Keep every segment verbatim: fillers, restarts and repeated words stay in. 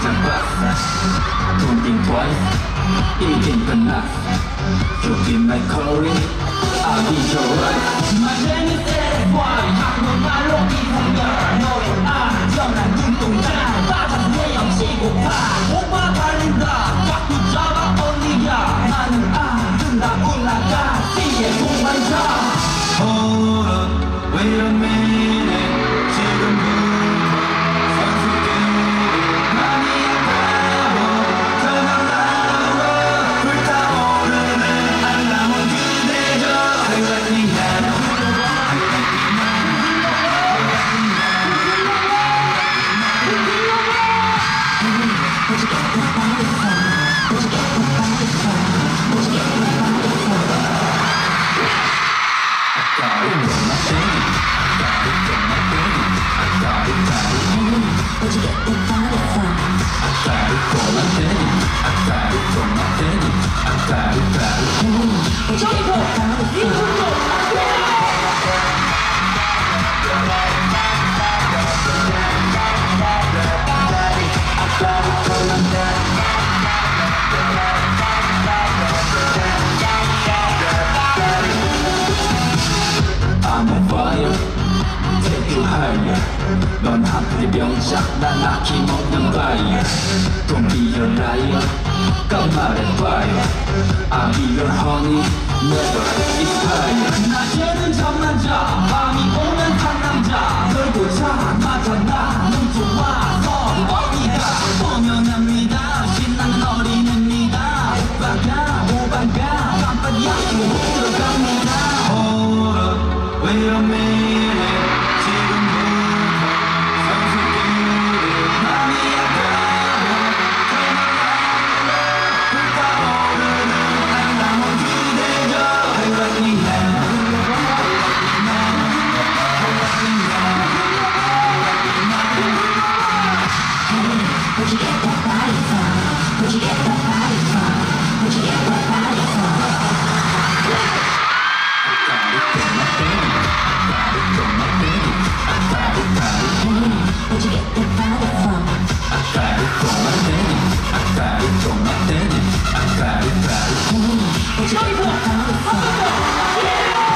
잡았어. Don't think twice, 이미 된 끝났어. You be my calling, I'll be your right. My name is F.Y. 한국말로 이성열. 너의 안전한 눈동자 빠져 내 영시고파. 오빠 달린다 꽉 붙잡아 언니야. 나는 아름다 올라가 뒤에 동반자. Hold up, wait a minute. 지금부터 선수들이 많이 아파요. 더 날아와 불타오르는 알람은 그대죠. I let me have, I let me know, I let me know. Where'd you get that body from? Where'd you get that body from? Where'd you get that body from? I got it from my baby, I got it from my baby, I got it, got it. Where'd you get that body from? I got it from my baby, I got it from my baby, I got it, got it. Where'd you get that body from? I'm on fire, take you higher. 넌 한풀이 병작, 난 아낌없는 fire. Don't be your liar, 꼭 말해봐요. I'll be your honey, never expire. 낮에는 잠만 자, 밤이 오면 상남자. 널 보자마자 나는 좋아서 어디가 보면합니다. 신나는 어린애입니다. 오빠가 오빠가 깜빡이야고 들어갑니다. Hold up, wait a minute. 지금부터 선수들이 많이 아파요. 더 날아와 불타오르는 알람은 그대죠. I let me have, I let me know, I let me know, I let me know. Where'd you get that body from? Where'd you get that body from? Where'd you get that body from? I got it from my baby, I got it from my baby, I got it, got it. Where'd you get that body from? I got it from my baby, I got it from my baby, I got it, got it. Where'd you get that body from?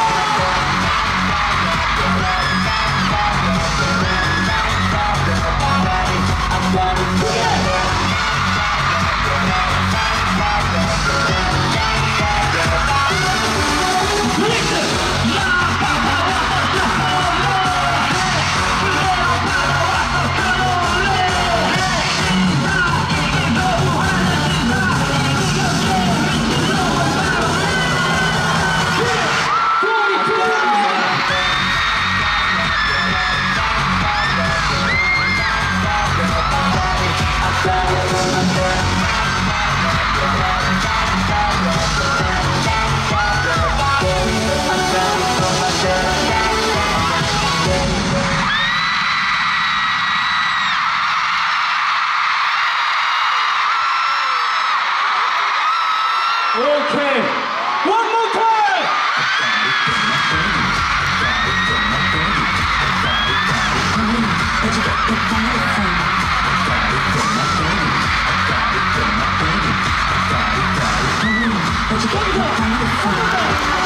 Okay, one more time! Where'd you get that body from? Where'd you get that body from?